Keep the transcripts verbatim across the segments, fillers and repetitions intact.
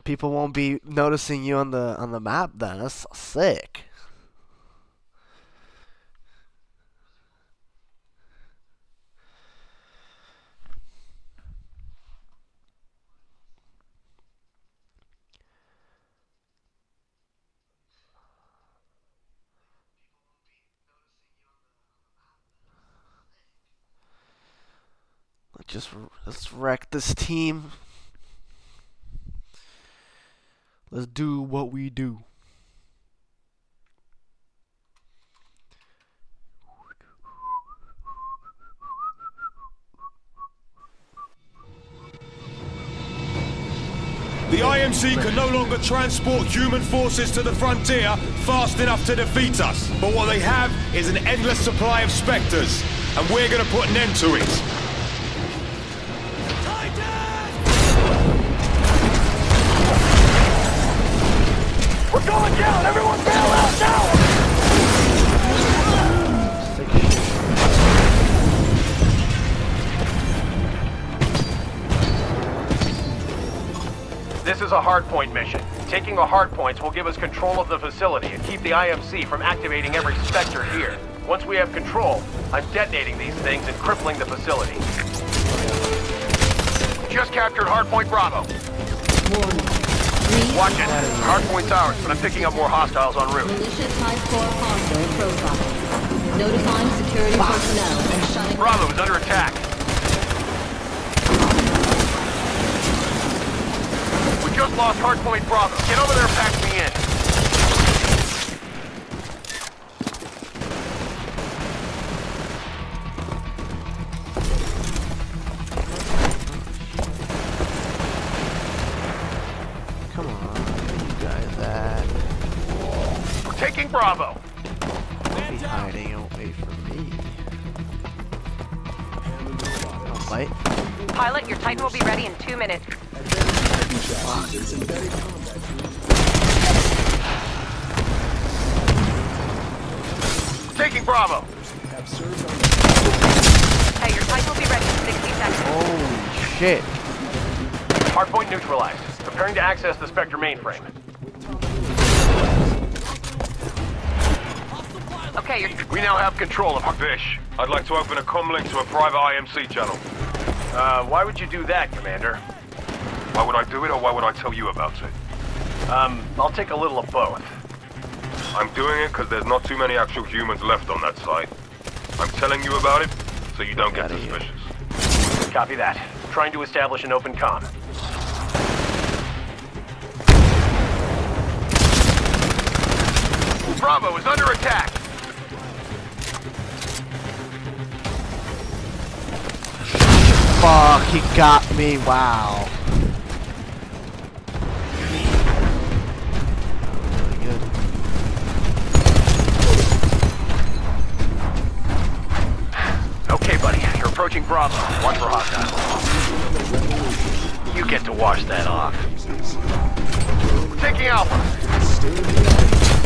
People won't be noticing you on the on the map then. That's sick. Let's just let's wreck this team. Let's do what we do. The I M C can no longer transport human forces to the frontier fast enough to defeat us. But what they have is an endless supply of Spectres, and we're gonna put an end to it. We're going down! Everyone bail out now! This is a hardpoint mission. Taking the hardpoints will give us control of the facility and keep the I M C from activating every Spectre here. Once we have control, I'm detonating these things and crippling the facility. Just captured hardpoint Bravo. Watch it. Hardpoint's ours, but I'm picking up more hostiles en route. Militia Type four hostile profile. Notifying security personnel and shutting... Bravo is under attack. We just lost hardpoint Bravo. Get over there and patch me in. Come on, where you guys at? We're taking Bravo. Don't be hiding away from me. Don't fight. Pilot, your Titan will be ready in two minutes. Taking Bravo. Hey, your Titan will be ready in sixty seconds. Holy shit. Hardpoint neutralized. Preparing to access the Spectre mainframe. Okay, you're... We now have control of Fish, I'd like to open a comm link to a private I M C channel. Uh, why would you do that, Commander? Why would I do it, or why would I tell you about it? Um, I'll take a little of both. I'm doing it because there's not too many actual humans left on that site. I'm telling you about it so you don't get Outta here. suspicious. Copy that. Trying to establish an open comm. Bravo is under attack! Fuck, he got me, wow. Really good. Okay, buddy, you're approaching Bravo. Watch for hostiles. You get to wash that off. We're taking Alpha.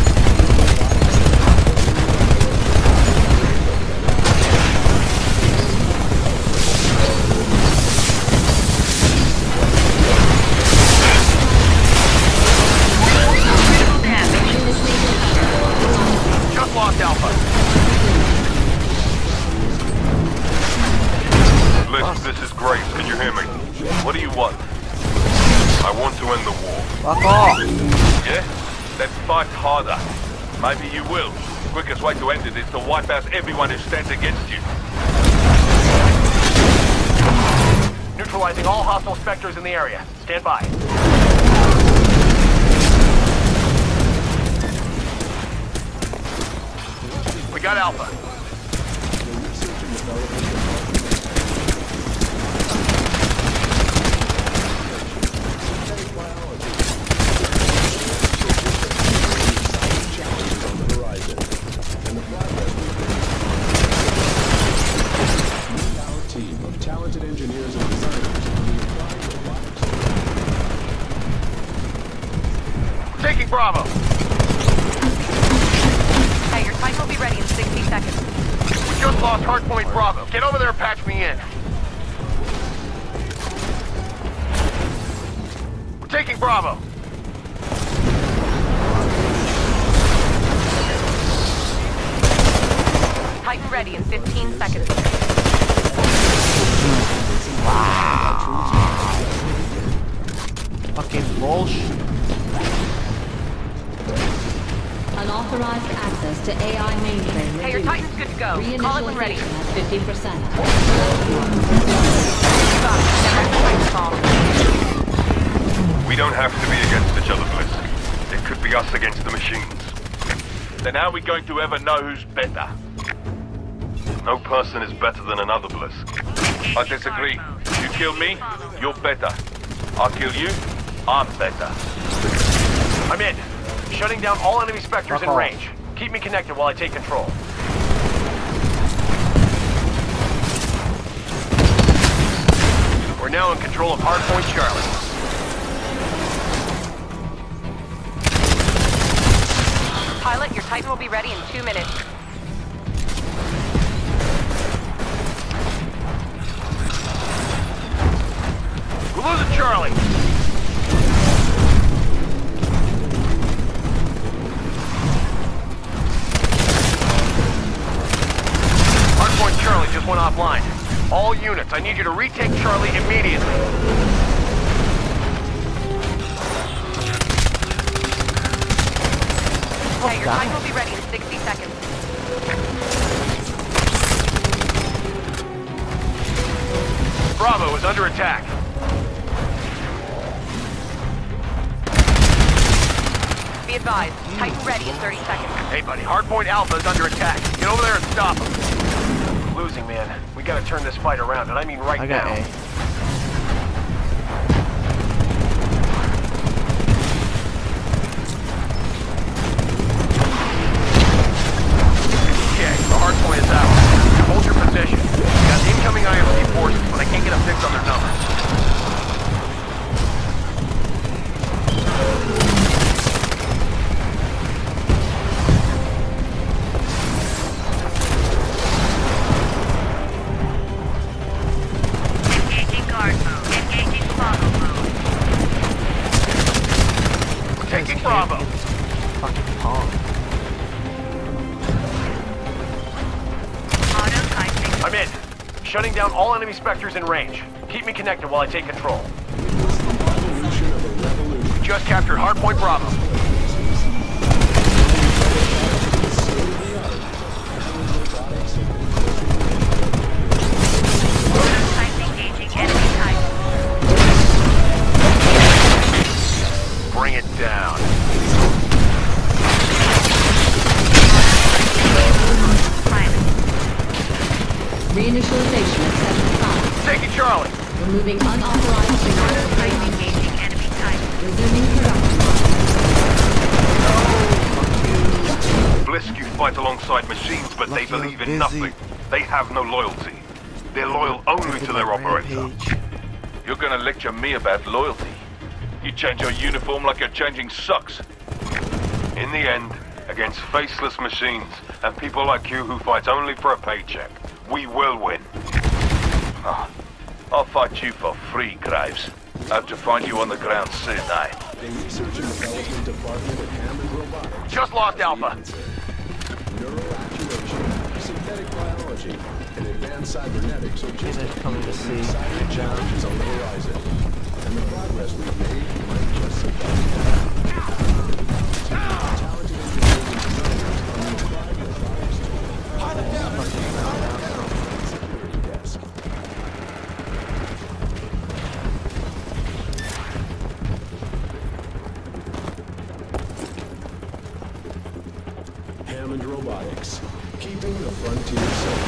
Just lost Alpha. Listen, this is Graves. Can you hear me? What do you want? I want to end the war. Fuck off! Yeah? Then fight harder. Maybe you will. The quickest way to end it is to wipe out everyone who stands against you. Neutralizing all hostile Spectres in the area. Stand by. We got Alpha. Team of talented engineers and designers. Taking Bravo. Hey, your Titan will be ready in sixty seconds. We just lost hardpoint Bravo. Get over there and patch me in. We're taking Bravo. Titan ready in fifteen seconds. Fucking bullshit. Unauthorized access to A I mainframe. Hey, your Titan's good to go. Call it when ready. Reinitialization at fifty percent. We don't have to be against each other, Bliss. It could be us against the machines. Then how are we going to ever know who's better? No person is better than another, Bliss. I disagree. You kill me, you're better. I kill you, I'm better. I'm in. Shutting down all enemy Spectres Fuck in off. range. Keep me connected while I take control. We're now in control of Hardpoint Charlie. Pilot, your Titan will be ready in two minutes. We're losing Charlie. Hardpoint Charlie just went offline. All units, I need you to retake Charlie immediately. Okay, your Titan will be ready in sixty seconds. Bravo is under attack. Be advised, Titan ready in thirty seconds. Hey, buddy, Hardpoint Alpha is under attack. Get over there and stop him. Losing, man. We gotta turn this fight around, and I mean right I got now. A. Okay, the Hardpoint is out. Hold your position. Got incoming I M C forces, but I can't get a fix on their numbers. Engaging guard mode. Engaging follow mode. We're taking Bravo. Fucking pong. Auto Titan. I'm in. Shutting down all enemy Spectres in range. Keep me connected while I take control. We just captured Hardpoint Bravo. Titan engaging enemy Titan. Bring it down. Pilot. Reinitialization at seventy-five. Taking Charlie. Removing unauthorized signals. Titan engaging enemy Titan. Resuming production. Blisk, you fight alongside machines, but they Lucky I'm believe in busy. nothing. They have no loyalty. They're loyal only to their operator. Rampage. You're gonna lecture me about loyalty. You change your uniform like you're changing socks. In the end, against faceless machines and people like you who fight only for a paycheck, we will win. Ah, I'll fight you for free, Graves. I have to find you on the ground soon, eh? The Research and Development Department at Hammond Robotics. Just lost Alpha. Neuroactivation, synthetic biology, and advanced cybernetics are just They're coming to see. exciting challenges on the horizon. And the progress we've made might just surpass talented engineers and designers on the Applied Robotics tool. Security desk. Hammond Robotics, keeping the frontier safe.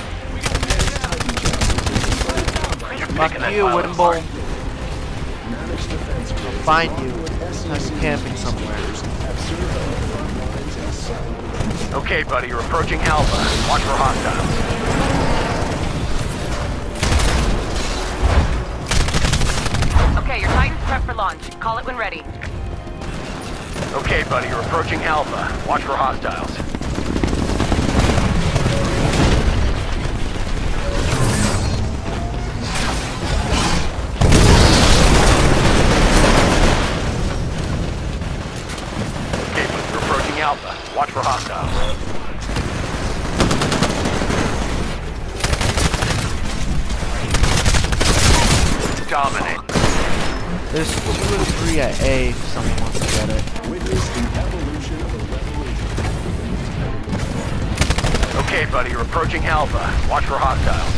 Fuck you, Wimble. Managed defense I'll find you. I'm camping somewhere. Okay, buddy, you're approaching Alpha. Watch for hostiles. Okay, your Titan's prepped for launch. Call it when ready. Okay, buddy, you're approaching Alpha. Watch for hostiles. Okay, buddy, you're approaching Alpha. Watch for hostiles. dominate. There's two or three at A if someone wants to get it. Witness the evolution of a revolution. Okay, buddy, you're approaching Alpha. Watch for hostiles.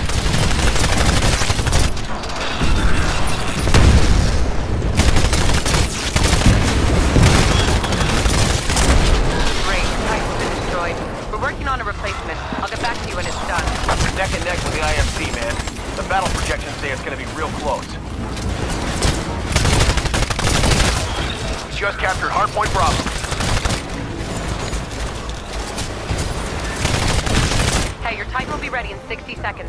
Great, Titan's been destroyed. We're working on a replacement. I'll get back to you when it's done. We're neck and neck with the I M C, man. The battle projections say it's gonna be real close. We just captured Hardpoint Bravo. Hey, your Titan will be ready in sixty seconds.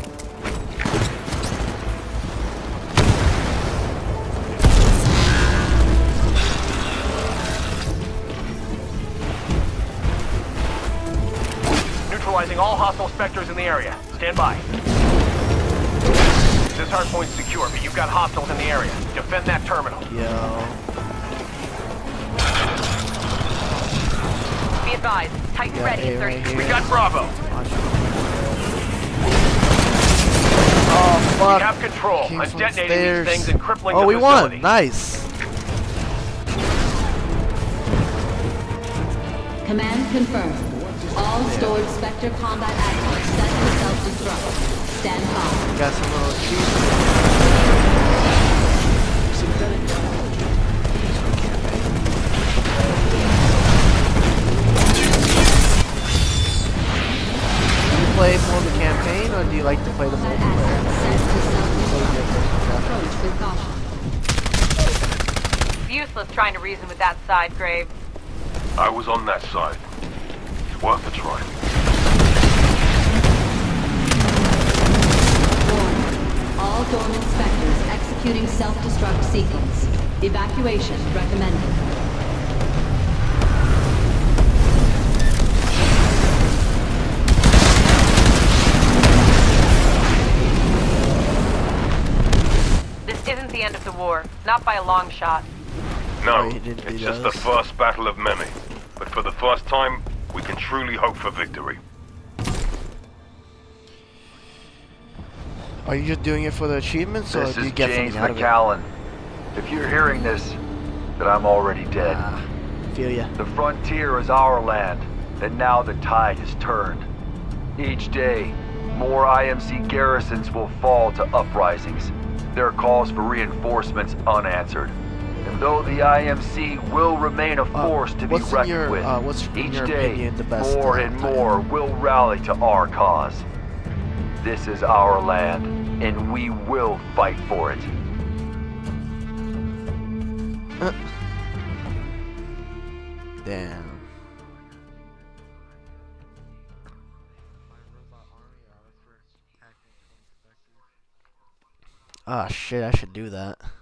Neutralizing all hostile Spectres in the area. Stand by. This hardpoint's secure, but you've got hostiles in the area. Defend that terminal. Yo. Be advised, Titan Yeah, ready A in thirty. right here. We got Bravo. Watch. Oh fuck. We have control. Came I'm from detonating stairs. these things and crippling Oh, the we facility. won. Nice. Command confirmed. All stored Spectre combat assets set to self-destruct. Stand by. Got some little cheese. Synthetic biology. Do you play more the campaign or do you like to play the Combat multiplayer? assets set to self-destruct. Approach with caution. It's useless trying to reason with that side, Grave. I was on that side. It's worth a try. Warning. All dormant Spectres executing self-destruct sequence. Evacuation recommended. This isn't the end of the war. Not by a long shot. No, Oh, he didn't it's beat just us. the first battle of many. But for the first time, we can truly hope for victory. Are you just doing it for the achievements or This do you is get James something out of it? McAllen. If you're hearing this, then I'm already dead. Ah, feel ya. The frontier is our land, and now the tide has turned. Each day, more I M C garrisons will fall to uprisings, their calls for reinforcements unanswered. And though the I M C will remain a force to be what's in reckoned your, with, uh, what's in each your day, opinion the best, more uh, and title? more will rally to our cause. This is our land, and we will fight for it. Uh. Damn. Ah shit, I should do that.